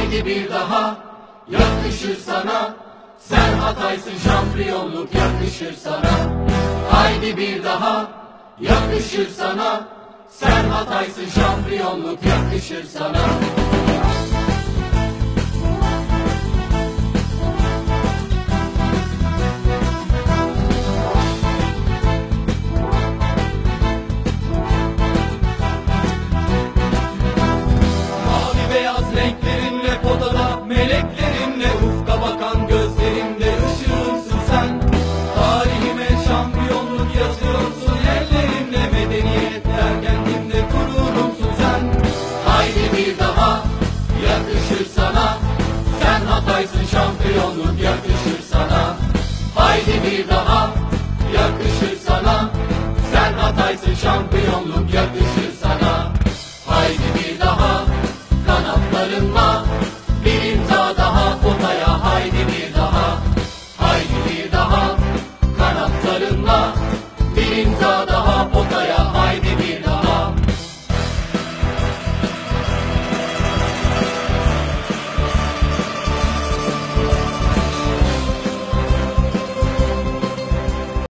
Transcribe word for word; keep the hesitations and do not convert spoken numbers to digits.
Haydi bir daha, yakışır sana. Sen Hataysın, şampiyonluk yakışır sana. Haydi bir daha, yakışır sana. Sen Hataysın, şampiyonluk yakışır sana. Mavi beyaz renklerinle potada, meleklerinle ufka bakan gözlerinde ışığımsın sen. Tarihime şampiyonluk yazıyorsun, ellerinle medeniyet derkenimde gururumsun sen. Haydi bir daha, yakışır sana. Sen Hataysın, şampiyonluk yakışır sana. Haydi bir daha, yakışır sana. Sen Hataysın, şampiyonluk yakışır sana. Haydi bir daha, kanatlarınla bir imza daha potaya. Haydi bir daha, haydi bir daha, kanatlarınla bir imza daha.